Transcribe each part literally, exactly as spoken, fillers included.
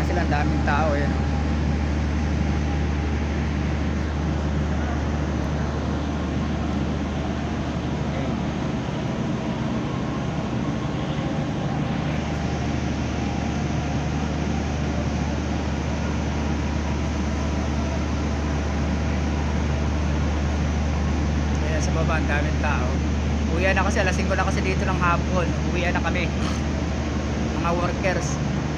sila, ang daming tao yan. Ayan, sa baba ang daming tao. Uwian na kasi, alas singko na kasi dito ng hapon. Uwian na kami, mga workers.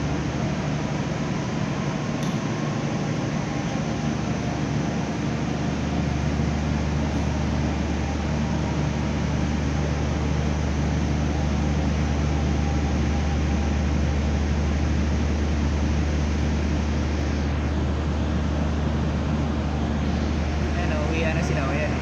Ayan, uwian na sila. Ayan.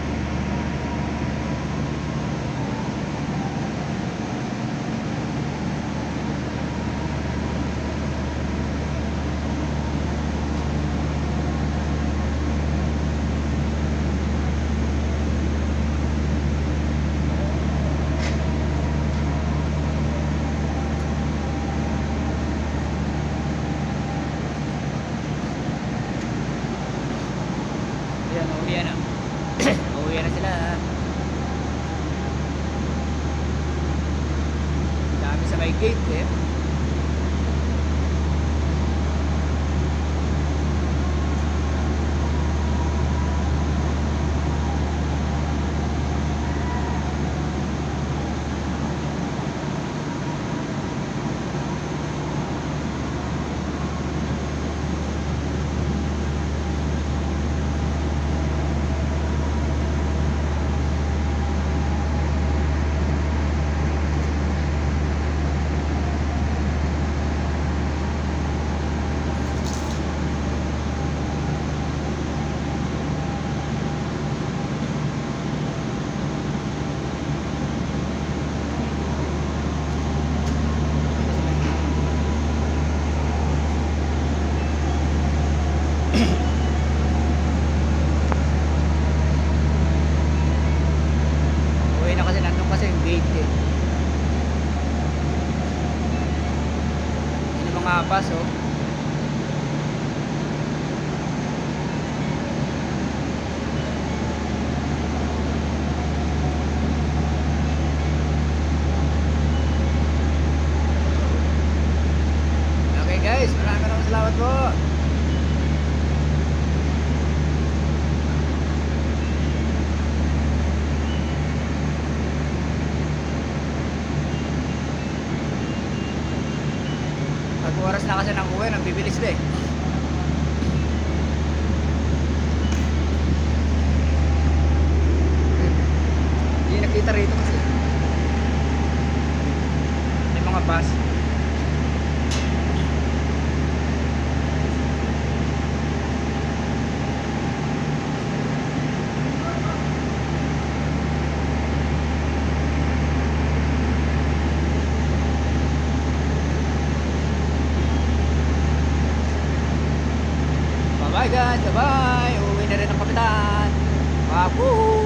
Ayan, uwian na. Uwian na sila. Dami sa may gate eh. Uwi na kasi, nandun kasi yung gate eh. Yun yung mga bus oh. Okay guys, maraming maraming salamat po. Pag oras na kasi ng uwi, nagbibilis na eh. Hindi nakita rito kasi may mga bus. Bye guys, bye bye. Uwi na rin ang kapitan. Papu.